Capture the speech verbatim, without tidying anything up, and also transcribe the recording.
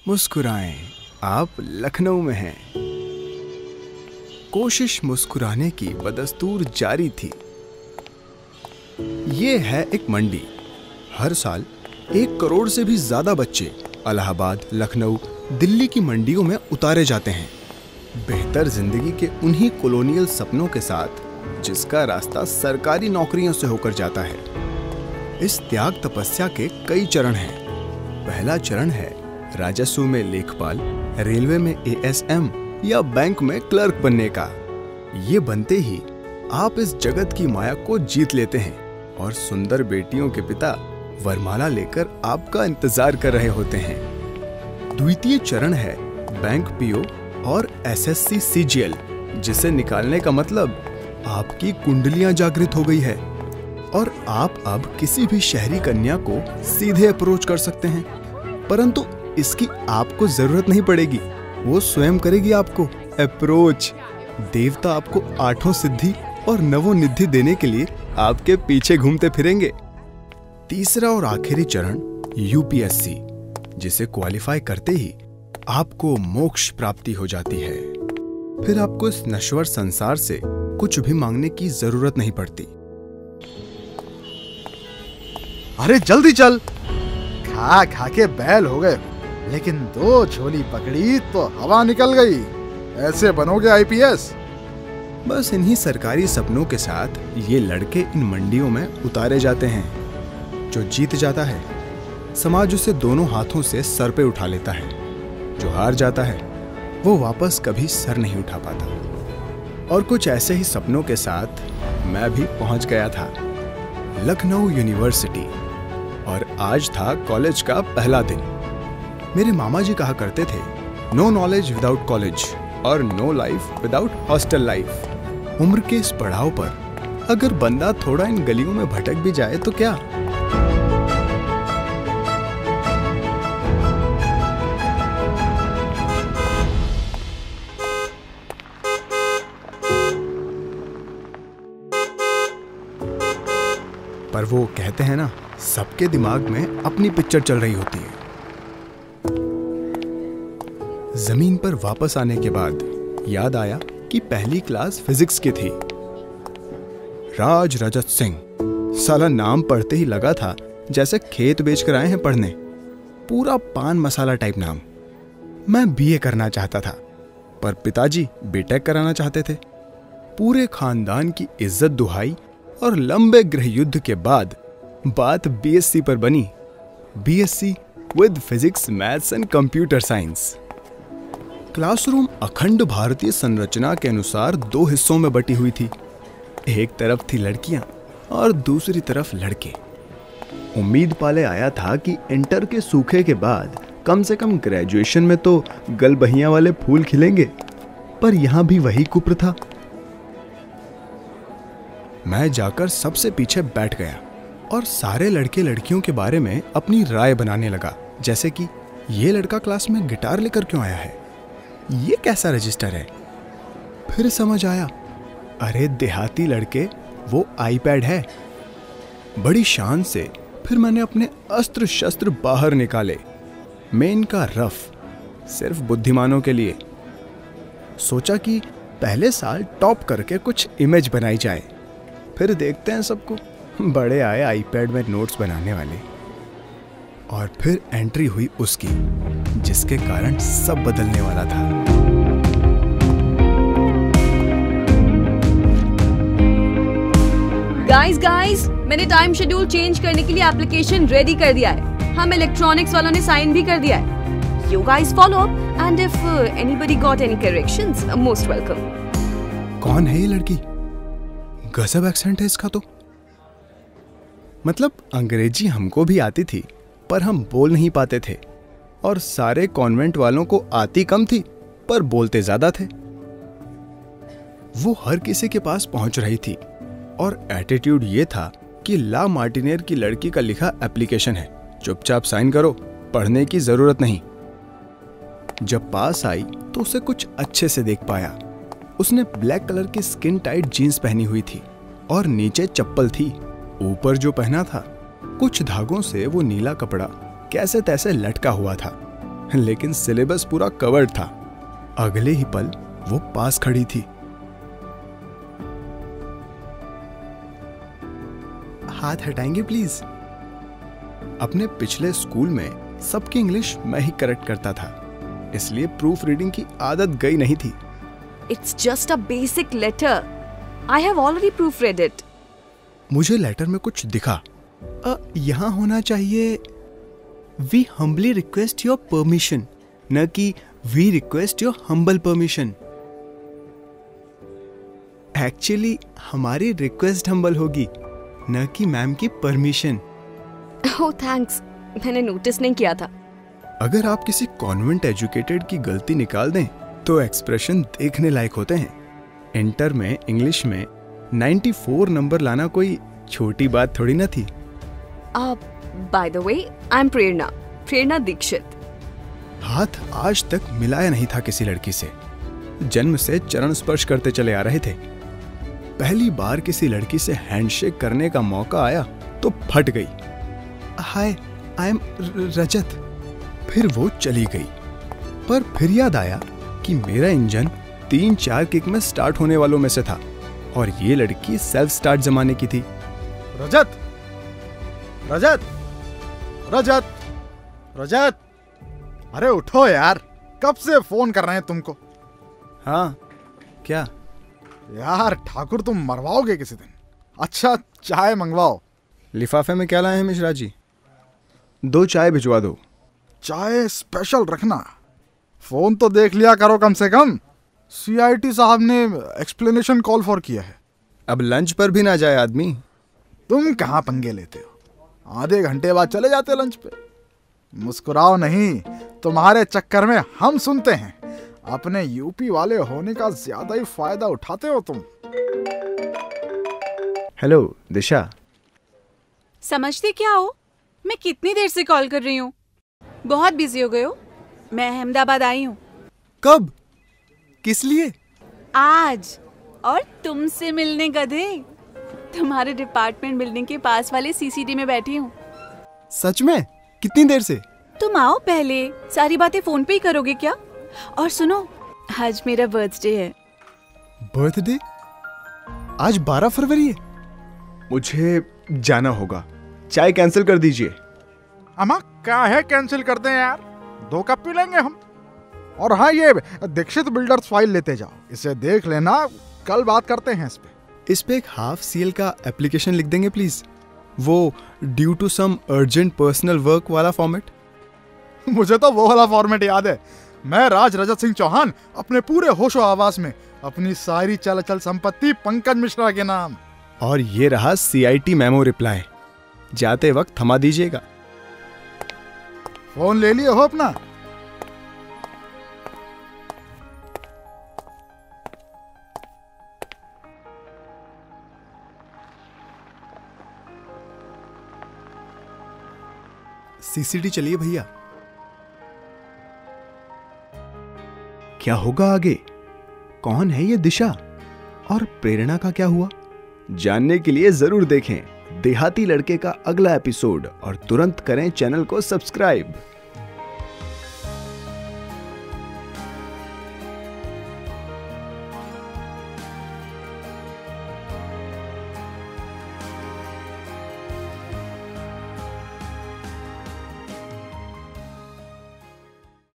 मुस्कुराएं, आप लखनऊ में हैं। कोशिश मुस्कुराने की बदस्तूर जारी थी। ये है एक मंडी। हर साल एक करोड़ से भी ज्यादा बच्चे इलाहाबाद, लखनऊ, दिल्ली की मंडियों में उतारे जाते हैं, बेहतर जिंदगी के उन्हीं कॉलोनियल सपनों के साथ जिसका रास्ता सरकारी नौकरियों से होकर जाता है। इस त्याग तपस्या के कई चरण हैं। पहला चरण है राजस्व में लेखपाल, रेलवे में ए एस एम या बैंक में क्लर्क बनने का। ये बनते ही आप इस जगत की माया को जीत लेते हैं और सुंदर बेटियों के पिता वरमाला लेकर आपका इंतजार कर रहे होते हैं। द्वितीय चरण है बैंक पी ओ और S S C C G L, जिसे निकालने का मतलब आपकी कुंडलियां जागृत हो गई है और आप अब किसी भी शहरी कन्या को सीधे अप्रोच कर सकते हैं। परंतु इसकी आपको जरूरत नहीं पड़ेगी, वो स्वयं करेगी आपको अप्रोच। देवता आपको आठों सिद्धि और नवोनिधि देने के लिए आपके पीछे घूमते फिरेंगे। तीसरा और आखिरी चरण यू पी एस सी, जिसे क्वालिफाई करते ही आपको मोक्ष प्राप्ति हो जाती है। फिर आपको इस नश्वर संसार से कुछ भी मांगने की जरूरत नहीं पड़ती। अरे जल्दी चल, खा खा के बैल हो गए, लेकिन दो झोली पकड़ी तो हवा निकल गई। ऐसे बनोगे आई पी एस? बस इन्हीं सरकारी सपनों के साथ ये लड़के इन मंडियों में उतारे जाते हैं। जो जीत जाता है, समाज उसे दोनों हाथों से सर पे उठा लेता है। जो हार जाता है, वो वापस कभी सर नहीं उठा पाता। और कुछ ऐसे ही सपनों के साथ मैं भी पहुंच गया था लखनऊ यूनिवर्सिटी। और आज था कॉलेज का पहला दिन। मेरे मामा जी कहा करते थे, नो नॉलेज विदाउट कॉलेज और no life without hostel life. उम्र के इस पड़ाव पर अगर बंदा थोड़ा इन गलियों में भटक भी जाए तो क्या। पर वो कहते हैं ना, सबके दिमाग में अपनी पिक्चर चल रही होती है। जमीन पर वापस आने के बाद याद आया कि पहली क्लास फिजिक्स की थी। राज रजत सिंह, साला नाम पढ़ते ही लगा था जैसे खेत बेच कर आए हैं पढ़ने। पूरा पान मसाला टाइप नाम। मैं बी ए करना चाहता था, पर पिताजी बी टेक कराना चाहते थे। पूरे खानदान की इज्जत दुहाई और लंबे गृह युद्ध के बाद बात बी एस सी पर बनी। B S C with physics, maths and computer science. Classroom अखंड भारतीय संरचना के अनुसार दो हिस्सों में बटी हुई थी। एक तरफ थी लड़कियां और दूसरी तरफ लड़के। उम्मीद पाले आया था कि इंटर के सूखे के बाद कम से कम ग्रेजुएशन में तो गलबहियां वाले फूल खिलेंगे, पर यहां भी वही कुप्र था। मैं जाकर सबसे पीछे बैठ गया और सारे लड़के लड़कियों के बारे में अपनी राय बनाने लगा। जैसे कि ये लड़का क्लास में गिटार लेकर क्यों आया है, ये कैसा रजिस्टर है। फिर समझ आया, अरे देहाती लड़के, वो आईपैड है। बड़ी शान से फिर मैंने अपने अस्त्र शस्त्र बाहर निकाले। मेन का रफ सिर्फ बुद्धिमानों के लिए। सोचा कि पहले साल टॉप करके कुछ इमेज बनाई जाए, फिर देखते हैं सबको। बड़े आए आईपैड में नोट्स बनाने वाले। और फिर एंट्री हुई उसकी, जिसके कारण सब बदलने वाला था। गाइस गाइस, मैंने टाइम शेड्यूल चेंज करने के लिए एप्लीकेशन रेडी कर दिया है। हम इलेक्ट्रॉनिक्स वालों ने साइन भी कर दिया है। You guys follow up and if anybody got any corrections, most welcome. कौन है ये लड़की? गजब एक्सेंट है इसका तो। मतलब अंग्रेजी हमको भी आती थी, पर हम बोल नहीं पाते थे। और सारे कॉन्वेंट वालों को आती कम थी, पर बोलते ज्यादा थे। वो हर किसी के पास पहुंच रही थी और एटीट्यूड ये था कि ला मार्टिनेर की लड़की का लिखा एप्लीकेशन है, चुपचाप साइन करो, पढ़ने की जरूरत नहीं। जब पास आई तो उसे कुछ अच्छे से देख पाया। उसने ब्लैक कलर की स्किन टाइट जीन्स पहनी हुई थी और नीचे चप्पल थी। ऊपर जो पहना था, कुछ धागों से वो नीला कपड़ा कैसे तैसे लटका हुआ था। लेकिन सिलेबस पूरा कवर्ड था। अगले ही पल वो पास खड़ी थी। हाथ हटाएंगे प्लीज। अपने पिछले स्कूल में सबकी इंग्लिश मैं ही करेक्ट करता था, इसलिए प्रूफ रीडिंग की आदत गई नहीं थी। It's just a basic letter. I have already proofread it. मुझे लेटर में कुछ दिखा। अ, यहाँ होना चाहिए we humbly request your permission, न कि we request your humble permission. Actually हमारी रिक्वेस्ट हम्बल होगी, न कि मैम की परमिशन। Oh, thanks. मैंने नोटिस नहीं किया था। अगर आप किसी कॉन्वेंट एजुकेटेड की गलती निकाल दें तो एक्सप्रेशन देखने लायक होते हैं। इंटर में इंग्लिश में चौरानवे नंबर लाना कोई छोटी बात थोड़ी ना थी। Uh, by the way, I'm प्रेरणा, प्रेरणा दीक्षित। हाथ आज तक मिलाया नहीं था किसी लड़की से। जन्म से चरण स्पर्श करते चले आ रहे थे। पहली बार किसी लड़की से हैंडशेक करने का मौका आया तो फट गई। Hi, I am Rajat. फिर वो चली गई, पर फिर याद आया कि मेरा इंजन तीन चार किक में स्टार्ट होने वालों में से था और ये लड़की सेल्फ स्टार्ट जमाने की थी। रजत, रजत, रजत, रजत, अरे उठो यार, कब से फोन कर रहे हैं तुमको। हाँ, क्या यार ठाकुर तुम मरवाओगे किसी दिन। अच्छा चाय मंगवाओ। लिफाफे में क्या लाए हैं मिश्रा जी? दो चाय भिजवा दो। चाय स्पेशल रखना। फोन तो देख लिया करो कम से कम। सीआईटी साहब ने एक्सप्लेनेशन कॉल फॉर किया है। अब लंच पर भी ना जाए आदमी। तुम कहाँ पंगे लेते हो, आधे घंटे बाद चले जाते लंच पे। मुस्कुराओ नहीं, तुम्हारे चक्कर में हम सुनते हैं। अपने यूपी वाले होने का ज्यादा ही फायदा उठाते हो तुम। हेलो दिशा। समझते क्या हो, मैं कितनी देर से कॉल कर रही हूँ। बहुत बिजी हो गए हो। मैं अहमदाबाद आई हूँ। कब? किस लिए? आज। और तुमसे मिलने गधे। तुम्हारे डिपार्टमेंट बिल्डिंग के पास वाले सीसीडी में बैठी हूँ। सच में? कितनी देर से? तुम आओ पहले, सारी बातें फोन पे ही करोगे क्या? और सुनो, आज मेरा बर्थडे है। बर्थडे? आज बारह फरवरी है। मुझे जाना होगा, चाय कैंसिल कर दीजिए। अमा क्या है कैंसिल कर दें यार, दो कप पी लेंगे हम। और हाँ, ये दीक्षित बिल्डर्स फाइल लेते जाओ, इसे देख लेना, कल बात करते हैं इस पे। इस पे एक हाफ सीएल का एप्लीकेशन लिख देंगे प्लीज, वो due to some urgent personal work वाला फॉर्मेट। मुझे तो वो वाला फॉर्मेट याद है। मैं राज रजत सिंह चौहान अपने पूरे होशो आवास में अपनी सारी चल अचल संपत्ति पंकज मिश्रा के नाम। और ये रहा सीआईटी मेमो रिप्लाई, जाते वक्त थमा दीजिएगा। फोन ले लिए हो अपना? सीसीडी चलिए भैया। क्या होगा आगे? कौन है ये दिशा? और प्रेरणा का क्या हुआ? जानने के लिए जरूर देखें देहाती लड़के का अगला एपिसोड और तुरंत करें चैनल को सब्सक्राइब।